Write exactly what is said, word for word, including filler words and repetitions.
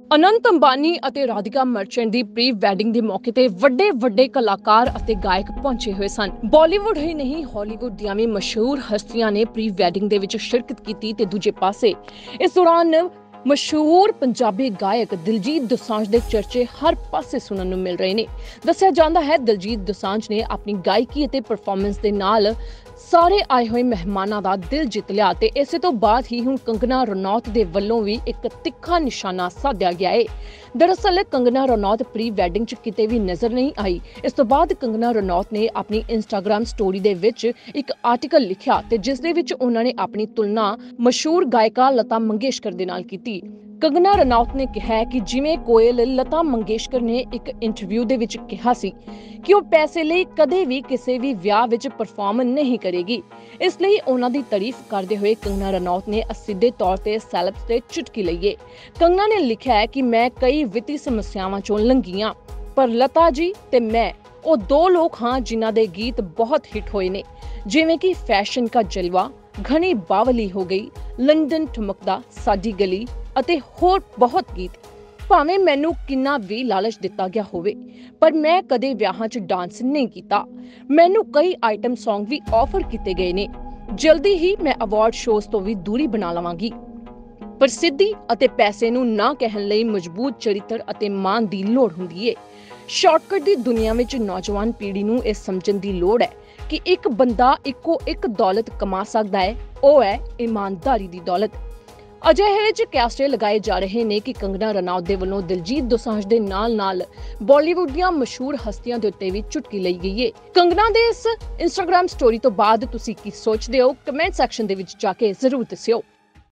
ਅਨੰਤ ਅੰਬਾਨੀ ਅਤੇ ਰਾਧਿਕਾ ਮਰਚੈਂਟ ਦੀ pre wedding ਦੇ ਮੌਕੇ ਤੇ ਵੱਡੇ ਵੱਡੇ ਕਲਾਕਾਰ ਅਤੇ ਗਾਇਕ ਪਹੁੰਚੇ ਹੋਏ ਸਨ। ਬਾਲੀਵੁੱਡ ਹੀ ਨਹੀਂ, ਹਾਲੀਵੁੱਡ ਦੀਆਂ ਵੀ ਮਸ਼ਹੂਰ ਹਸਤੀਆਂ ਨੇ ਪ੍ਰੀ ਵੈਡਿੰਗ ਦੇ ਵਿੱਚ ਸ਼ਿਰਕਤ ਕੀਤੀ ਤੇ ਦੂਜੇ ਪਾਸੇ ਇਸ ਦੌਰਾਨ ਮਸ਼ਹੂਰ ਪੰਜਾਬੀ ਗਾਇਕ ਦਿਲਜੀਤ ਦੋਸਾਂਝ ਦੇ ਚਰਚੇ ਹਰ ਪਾਸੇ ਸੁਣਨ ਨੂੰ ਮਿਲ ਰਹੇ ਨੇ। ਦੱਸਿਆ ਜਾਂਦਾ ਹੈ ਦਿਲਜੀਤ ਦੋਸਾਂਝ ਨੇ ਆਪਣੀ ਗਾਇਕੀ ਅਤੇ ਪਰਫਾਰਮੈਂਸ ਦੇ ਨਾਲ ਸਾਰੇ ਆਏ ਹੋਏ ਮਹਿਮਾਨਾਂ ਦਾ ਦਿਲ ਜਿੱਤ ਲਿਆ ਤੇ ਇਸੇ ਤੋਂ ਬਾਅਦ ਹੀ ਹੁਣ ਕੰਗਨਾ ਰਣੌਤ ਦੇ ਵੱਲੋਂ ਵੀ ਇੱਕ ਤਿੱਖਾ ਨਿਸ਼ਾਨਾ ਸਾਧਿਆ ਗਿਆ ਹੈ। ਦਰਅਸਲ ਕੰਗਨਾ ਰਣੌਤ ਪ੍ਰੀ ਵੈਡਿੰਗ 'ਚ ਕਿਤੇ ਵੀ ਨਜ਼ਰ ਨਹੀਂ ਆਈ। ਇਸ ਤੋਂ ਬਾਅਦ ਕੰਗਨਾ ਰਣੌਤ ਨੇ ਆਪਣੀ ਇੰਸਟਾਗ੍ਰਾਮ ਸਟੋਰੀ ਦੇ ਵਿੱਚ ਇੱਕ ਆਰਟੀਕਲ ਲਿਖਿਆ ਤੇ ਜਿਸ ਦੇ ਵਿੱਚ ਉਹਨਾਂ ਨੇ ਆਪਣੀ ਤੁਲਨਾ ਮਸ਼ਹੂਰ ਗਾਇਕਾ ਲਤਾ ਮੰਗੇਸ਼ਕਰ ਦੇ ਨਾਲ ਕੀਤੀ। ਕੰਗਨਾ ਰਣੌਤ ਨੇ ਕਿਹਾ ਕਿ ਜਿਵੇਂ ਕੋਇਲ ਲਤਾ ਮੰਗੇਸ਼ਕਰ ਨੇ ਇੱਕ ਇੰਟਰਵਿਊ ਦੇ ਵਿੱਚ ਕਿਹਾ ਸੀ ਕਿ ਉਹ ਪੈਸੇ ਲਈ ਕਦੇ ਵੀ ਕਿਸੇ ਵੀ ਵਿਆਹ ਵਿੱਚ ਪਰਫਾਰਮ ਨਹੀਂ ਕਰੇਗੀ। ਇਸ ਲਈ ਉਹਨਾਂ ਦੀ ਤਾਰੀਫ ਕਰਦੇ ਹੋਏ ਕੰਗਨਾ ਰਣੌਤ ਨੇ ਸਿੱਧੇ ਤੌਰ ਤੇ ਸੈਲਬਸ ਤੇ ਚੁਟਕੀ ਲਈਏ। ਕੰਗਨਾ ਨੇ ਲਿਖਿਆ ਹੈ ਕਿ ਮੈਂ ਕਈ ਵਿੱਤੀ ਸਮੱਸਿਆਵਾਂ ਚੋਂ ਲੰਘੀਆਂ, ਪਰ ਲਤਾ ਜੀ ਤੇ ਮੈਂ ਉਹ ਦੋ ਲੋਕ ਹਾਂ ਜਿਨ੍ਹਾਂ ਦੇ ਗੀਤ ਬਹੁਤ ਹਿੱਟ ਹੋਏ ਨੇ, ਜਿਵੇਂ ਕਿ ਫੈਸ਼ਨ ਕਾ ਜਲਵਾ, ਘਣੀ ਬਾਵਲੀ ਹੋ ਗਈ, ਲੰਡਨ ਠੁਮਕਦਾ, ਸਾਡੀ ਗਲੀ ਅਤੇ ਹੋਰ ਬਹੁਤ ਗੀਤ। ਭਾਵੇਂ ਮੈਨੂੰ ਕਿੰਨਾ ਵੀ ਲਾਲਚ ਦਿੱਤਾ ਗਿਆ ਹੋਵੇ, ਪਰ ਮੈਂ ਕਦੇ ਵਿਆਹਾਂ 'ਚ ਡਾਂਸ ਨਹੀਂ ਕੀਤਾ। ਮੈਨੂੰ ਕਈ ਆਈਟਮ ਸੌਂਗ ਵੀ ਆਫਰ ਕੀਤੇ ਗਏ ਨੇ। ਜਲਦੀ ਹੀ ਮੈਂ ਅਵਾਰਡ ਸ਼ੋਅਜ਼ ਤੋਂ ਵੀ ਦੂਰੀ ਬਣਾ ਲਵਾਂਗੀ। ਪ੍ਰਸਿੱਧੀ ਅਤੇ ਪੈਸੇ ਨੂੰ ਨਾ ਕਹਿਣ ਲਈ ਮਜ਼ਬੂਤ ਚਰਿੱਤਰ ਅਤੇ ਮਾਨ ਦੀ ਲੋੜ ਹੁੰਦੀ ਹੈ। ਸ਼ਾਰਟਕਟ ਦੀ ਦੁਨੀਆ ਵਿੱਚ ਨੌਜਵਾਨ ਪੀੜ੍ਹੀ ਨੂੰ ਇਹ ਸਮਝਣ ਦੀ ਲੋੜ ਹੈ ਕਿ ਇੱਕ ਬੰਦਾ ਇੱਕੋ ਇੱਕ ਦੌਲਤ ਕਮਾ ਸਕਦਾ ਹੈ, ਉਹ ਹੈ ਇਮਾਨਦਾਰੀ ਦੀ ਦੌਲਤ। ਅਜਿਹੇ ਵਿੱਚ ਕੈਸਟੇ ਲਗਾਏ ਜਾ ਰਹੇ ਨੇ ਕਿ ਕੰਗਨਾ ਰਣੌਤ ਦੇ ਵੱਲੋਂ ਦਿਲਜੀਤ ਦੋਸਾਂਝ ਦੇ ਨਾਲ-ਨਾਲ ਬਾਲੀਵੁੱਡ ਦੀਆਂ ਮਸ਼ਹੂਰ ਹਸਤੀਆਂ ਦੇ ਉੱਤੇ ਵੀ ਚੁਟਕੀ ਲਈ ਗਈ ਹੈ। ਕੰਗਨਾ ਦੇ ਇਸ ਇੰਸਟਾਗ੍ਰਾਮ ਸਟੋਰੀ ਤੋਂ ਬਾਅਦ ਤੁਸੀਂ ਕੀ ਸੋਚਦੇ ਹੋ? ਕਮੈਂਟ ਸੈਕਸ਼ਨ ਦੇ ਵਿੱਚ ਜਾ ਕੇ ਜ਼ਰੂਰ ਦੱਸਿਓ।